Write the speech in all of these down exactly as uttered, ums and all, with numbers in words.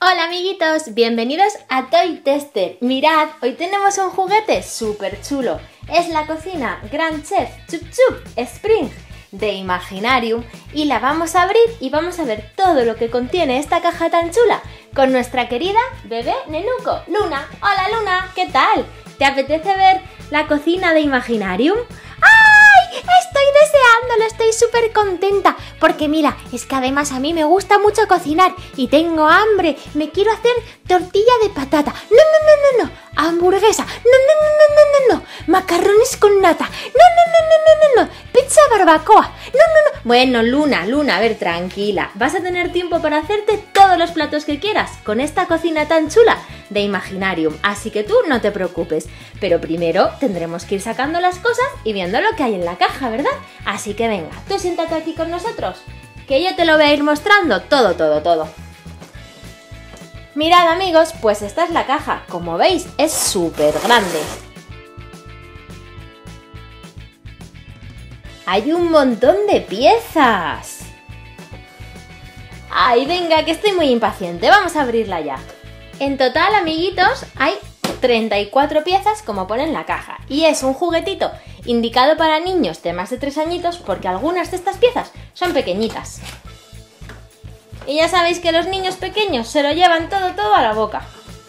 Hola amiguitos, bienvenidos a Toy Tester. Mirad, hoy tenemos un juguete súper chulo. Es la cocina Grand Chef Chup Chup Spring de Imaginarium y la vamos a abrir y vamos a ver todo lo que contiene esta caja tan chula con nuestra querida bebé nenuco, Luna. Hola Luna, ¿qué tal? ¿Te apetece ver la cocina de Imaginarium? ¡Ay! Estoy deseándolo, estoy súper contenta porque mira, es que además a mí me gusta mucho cocinar y tengo hambre, me quiero hacer tortilla de patata, no, no, no, no, no, hamburguesa, no, no, no, no, no, no, no, macarrones con nata, no, no, no, no, no, no, pizza barbacoa, no, no, no. Bueno, Luna, Luna, a ver, tranquila, vas a tener tiempo para hacerte todos los platos que quieras con esta cocina tan chula de Imaginarium, así que tú no te preocupes, pero primero tendremos que ir sacando las cosas y viendo lo que hay en la caja, ¿verdad? Así que venga, tú siéntate aquí con nosotros, que yo te lo voy a ir mostrando todo, todo, todo. Mirad amigos, pues esta es la caja, como veis es súper grande. Hay un montón de piezas. Ay, venga, que estoy muy impaciente, vamos a abrirla ya. En total, amiguitos, hay treinta y cuatro piezas como pone en la caja y es un juguetito indicado para niños de más de tres añitos porque algunas de estas piezas son pequeñitas. Y ya sabéis que los niños pequeños se lo llevan todo, todo a la boca.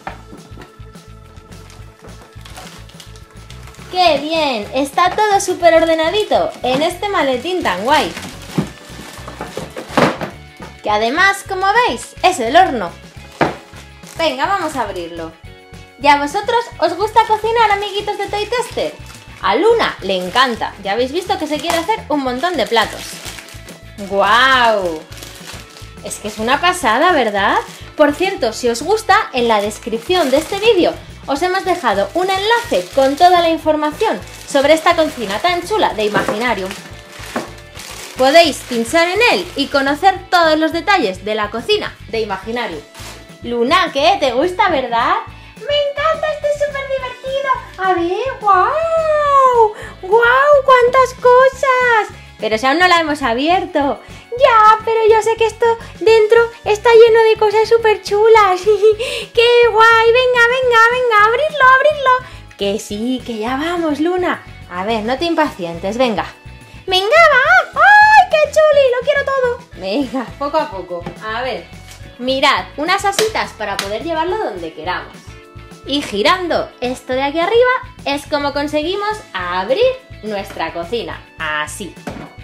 ¡Qué bien! Está todo súper ordenadito en este maletín tan guay. Que además, como veis, es el horno. Venga, vamos a abrirlo. ¿Y a vosotros os gusta cocinar, amiguitos de Toy Tester? A Luna le encanta. Ya habéis visto que se quiere hacer un montón de platos. ¡Guau! Es que es una pasada, ¿verdad? Por cierto, si os gusta, en la descripción de este vídeo os hemos dejado un enlace con toda la información sobre esta cocina tan chula de Imaginarium. Podéis pinchar en él y conocer todos los detalles de la cocina de Imaginarium. Luna, ¿qué? ¿Te gusta, verdad? ¡Me encanta! ¡Esto es súper divertido! A ver, ¡guau! ¡Guau! ¡Cuántas cosas! Pero si aún no la hemos abierto. Ya, pero yo sé que esto dentro está lleno de cosas súper chulas. ¡Qué guay! Venga, venga, venga, abrirlo, abrirlo. Que sí, que ya vamos, Luna. A ver, no te impacientes, venga. ¡Venga, va! ¡Ay, qué chuli! ¡Lo quiero todo! Venga, poco a poco. A ver, mirad, unas asitas para poder llevarlo donde queramos. Y girando esto de aquí arriba es como conseguimos abrir nuestra cocina. Así.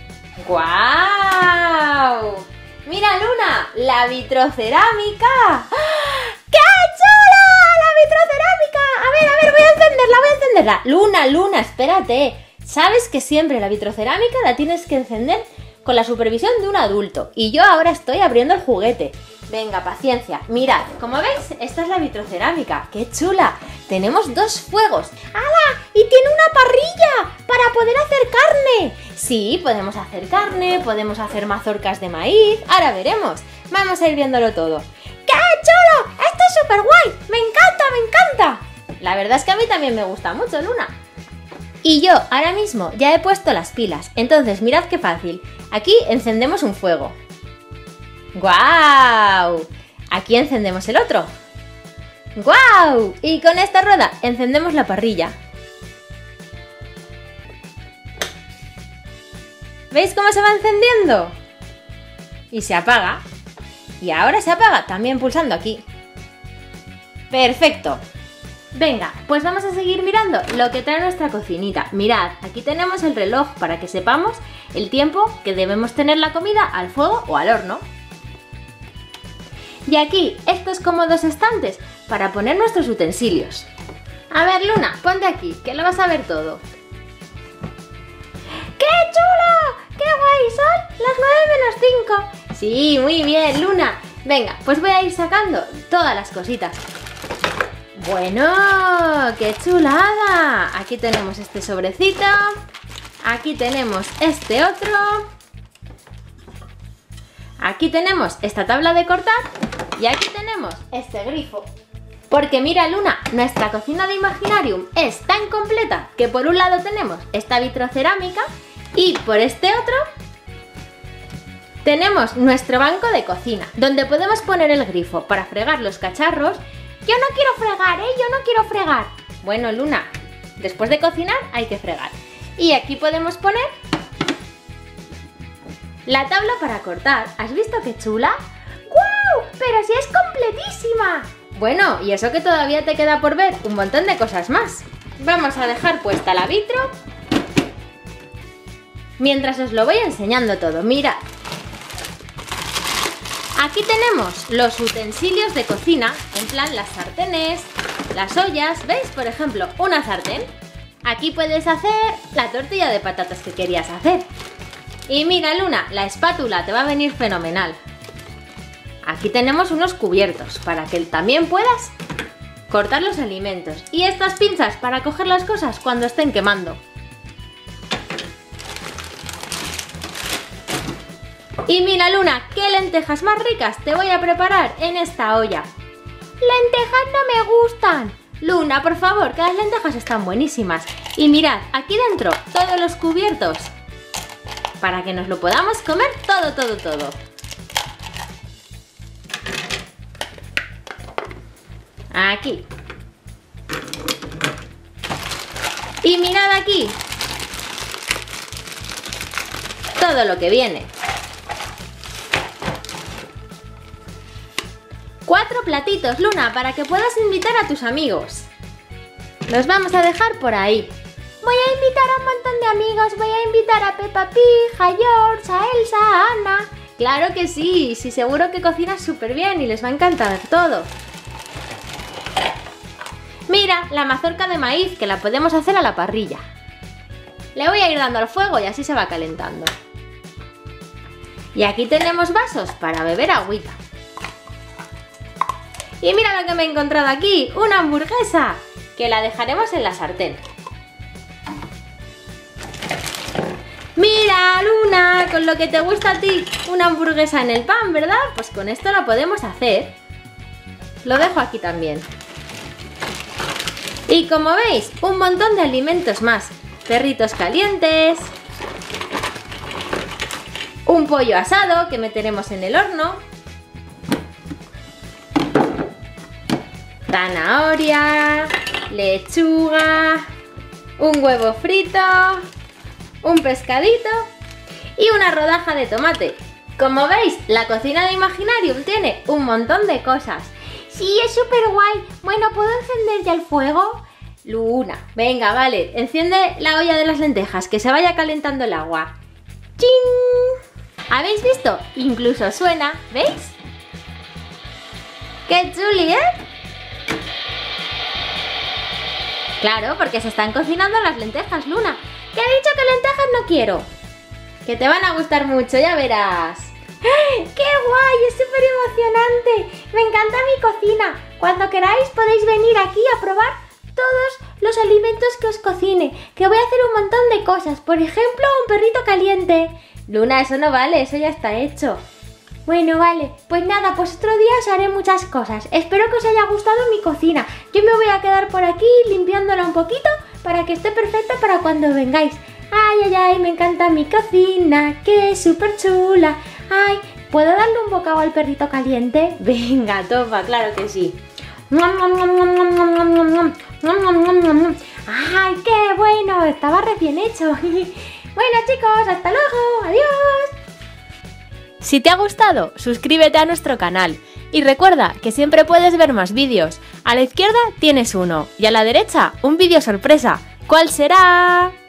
¡Guau! ¡Mira, Luna! ¡La vitrocerámica! ¡Qué chula! ¡La vitrocerámica! A ver, a ver, voy a encenderla, voy a encenderla. Luna, Luna, espérate. Sabes que siempre la vitrocerámica la tienes que encender con la supervisión de un adulto. Y yo ahora estoy abriendo el juguete. Venga, paciencia. Mirad, como veis, esta es la vitrocerámica. ¡Qué chula! Tenemos dos fuegos. ¡Hala! ¡Y tiene una parrilla para poder hacer carne! Sí, podemos hacer carne, podemos hacer mazorcas de maíz. Ahora veremos. Vamos a ir viéndolo todo. ¡Qué chulo! ¡Esto es súper guay! ¡Me encanta, me encanta! La verdad es que a mí también me gusta mucho, Luna. Y yo ahora mismo ya he puesto las pilas. Entonces, mirad qué fácil. Aquí encendemos un fuego. ¡Guau! Aquí encendemos el otro. ¡Guau! Y con esta rueda encendemos la parrilla. ¿Veis cómo se va encendiendo? Y se apaga. Y ahora se apaga también pulsando aquí. ¡Perfecto! Venga, pues vamos a seguir mirando lo que trae nuestra cocinita. Mirad, aquí tenemos el reloj para que sepamos el tiempo que debemos tener la comida al fuego o al horno. Y aquí, estos cómodos estantes para poner nuestros utensilios. A ver, Luna, ponte aquí, que lo vas a ver todo. ¡Qué chulo! ¡Qué guay! Son las nueve menos cinco. Sí, muy bien, Luna. Venga, pues voy a ir sacando todas las cositas. Bueno, ¡qué chulada! Aquí tenemos este sobrecito. Aquí tenemos este otro. Aquí tenemos esta tabla de cortar. Y aquí tenemos este grifo. Porque mira, Luna, nuestra cocina de Imaginarium es tan completa que por un lado tenemos esta vitrocerámica y por este otro Tenemos nuestro banco de cocina, donde podemos poner el grifo para fregar los cacharros. Yo no quiero fregar, ¿eh? Yo no quiero fregar. Bueno, Luna, después de cocinar hay que fregar. Y aquí podemos poner la tabla para cortar. ¿Has visto qué chula? ¡Guau! ¡Pero si es completísima! Bueno, y eso que todavía te queda por ver un montón de cosas más. Vamos a dejar puesta la vitro mientras os lo voy enseñando todo. Mirad. Aquí tenemos los utensilios de cocina, en plan las sartenes, las ollas. ¿Veis? Por ejemplo, una sartén. Aquí puedes hacer la tortilla de patatas que querías hacer. Y mira, Luna, la espátula te va a venir fenomenal. Aquí tenemos unos cubiertos para que también puedas cortar los alimentos. Y estas pinzas para coger las cosas cuando estén quemando. Y mira, Luna, qué lentejas más ricas te voy a preparar en esta olla. ¡Lentejas no me gustan! Luna, por favor, que las lentejas están buenísimas. Y mirad, aquí dentro todos los cubiertos para que nos lo podamos comer todo, todo, todo. Aquí. Y mirad aquí todo lo que viene. Cuatro platitos, Luna, para que puedas invitar a tus amigos. Los vamos a dejar por ahí. Voy a invitar a un montón de amigos. Voy a invitar a Peppa Pig, a George, a Elsa, a Anna. Claro que sí, sí, seguro que cocinas súper bien y les va a encantar todo. Mira, la mazorca de maíz, que la podemos hacer a la parrilla. Le voy a ir dando al fuego y así se va calentando. Y aquí tenemos vasos para beber agüita. Y mira lo que me he encontrado aquí, una hamburguesa, que la dejaremos en la sartén. Mira, Luna, con lo que te gusta a ti, una hamburguesa en el pan, ¿verdad? Pues con esto la podemos hacer. Lo dejo aquí también. Y como veis, un montón de alimentos más. Perritos calientes, un pollo asado que meteremos en el horno, zanahoria, lechuga, un huevo frito, un pescadito y una rodaja de tomate. Como veis, la cocina de Imaginarium tiene un montón de cosas. Sí, es súper guay. Bueno, ¿puedo encender ya el fuego? Luna, venga, vale, enciende la olla de las lentejas, que se vaya calentando el agua. ¡Chin! ¿Habéis visto? Incluso suena, ¿veis? ¡Qué chuli, eh! Claro, porque se están cocinando las lentejas, Luna. Que he dicho que lentejas no quiero. Que te van a gustar mucho, ya verás. ¡Qué guay! Es súper emocionante. Me encanta mi cocina. Cuando queráis podéis venir aquí a probar todos los alimentos que os cocine. Que voy a hacer un montón de cosas. Por ejemplo, un perrito caliente. Luna, eso no vale, eso ya está hecho. Bueno, vale, pues nada, pues otro día os haré muchas cosas. Espero que os haya gustado mi cocina. Yo me voy a quedar por aquí limpiándola un poquito para que esté perfecta para cuando vengáis. Ay, ay, ay, me encanta mi cocina, que es súper chula. Ay, ¿puedo darle un bocado al perrito caliente? Venga, toma, claro que sí. Ay, qué bueno, estaba recién hecho. Bueno, chicos, hasta luego, adiós. Si te ha gustado, suscríbete a nuestro canal y recuerda que siempre puedes ver más vídeos. A la izquierda tienes uno y a la derecha un vídeo sorpresa. ¿Cuál será?